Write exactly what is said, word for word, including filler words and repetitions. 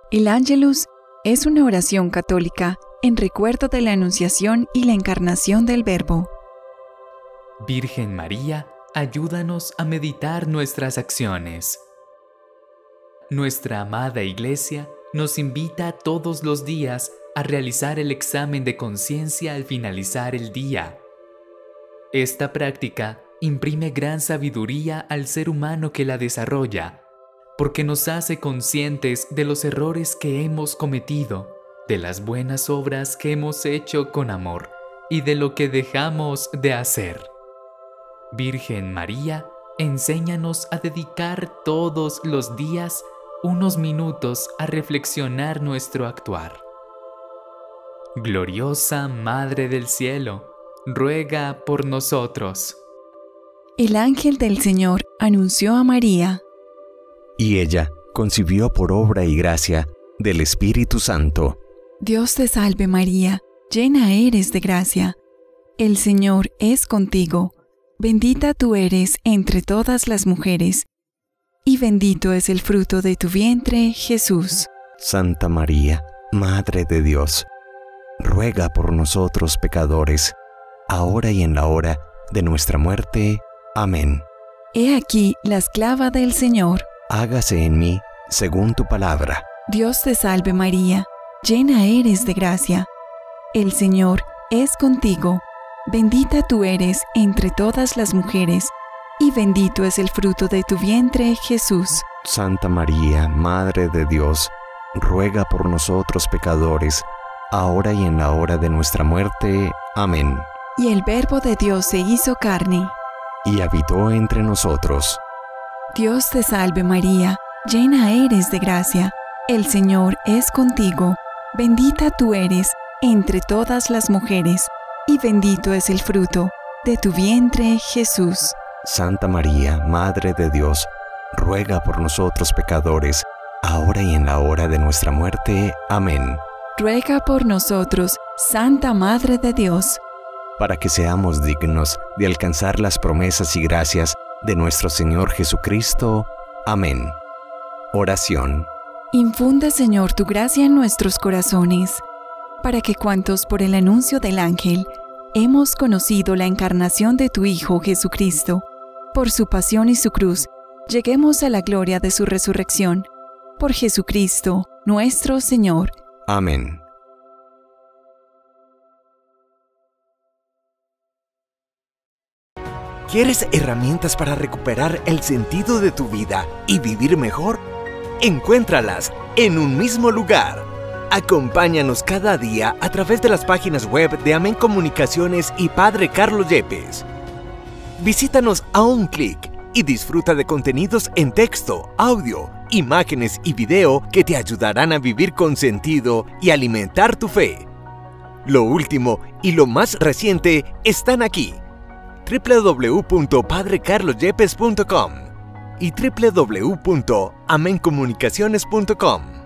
El Ángelus es una oración católica en recuerdo de la Anunciación y la Encarnación del Verbo. Virgen María, ayúdanos a meditar nuestras acciones. Nuestra amada Iglesia nos invita todos los días a realizar el examen de conciencia al finalizar el día. Esta práctica imprime gran sabiduría al ser humano que la desarrolla, porque nos hace conscientes de los errores que hemos cometido, de las buenas obras que hemos hecho con amor y de lo que dejamos de hacer. Virgen María, enséñanos a dedicar todos los días unos minutos a reflexionar nuestro actuar. Gloriosa Madre del Cielo, ruega por nosotros. El ángel del Señor anunció a María, y ella concibió por obra y gracia del Espíritu Santo. Dios te salve María, llena eres de gracia. El Señor es contigo. Bendita tú eres entre todas las mujeres, y bendito es el fruto de tu vientre, Jesús. Santa María, Madre de Dios, ruega por nosotros pecadores, ahora y en la hora de nuestra muerte. Amén. He aquí la esclava del Señor. Hágase en mí según tu palabra. Dios te salve María, llena eres de gracia. El Señor es contigo. Bendita tú eres entre todas las mujeres, y bendito es el fruto de tu vientre, Jesús. Santa María, Madre de Dios, ruega por nosotros pecadores, ahora y en la hora de nuestra muerte. Amén. Y el Verbo de Dios se hizo carne, y habitó entre nosotros. Dios te salve María, llena eres de gracia. El Señor es contigo. Bendita tú eres entre todas las mujeres, y bendito es el fruto de tu vientre, Jesús. Santa María, Madre de Dios, ruega por nosotros pecadores, ahora y en la hora de nuestra muerte. Amén. Ruega por nosotros, Santa Madre de Dios, para que seamos dignos de alcanzar las promesas y gracias de nuestro Señor Jesucristo. Amén. Oración. Infunde, Señor, tu gracia en nuestros corazones, para que cuantos por el anuncio del ángel hemos conocido la encarnación de tu Hijo Jesucristo, por su pasión y su cruz, lleguemos a la gloria de su resurrección. Por Jesucristo, nuestro Señor. Amén. ¿Quieres herramientas para recuperar el sentido de tu vida y vivir mejor? Encuéntralas en un mismo lugar. Acompáñanos cada día a través de las páginas web de Amén Comunicaciones y Padre Carlos Yepes. Visítanos a un clic y disfruta de contenidos en texto, audio, imágenes y video que te ayudarán a vivir con sentido y alimentar tu fe. Lo último y lo más reciente están aquí. doble u doble u doble u punto padre carlos yepes punto com y doble u doble u doble u punto amén comunicaciones punto com.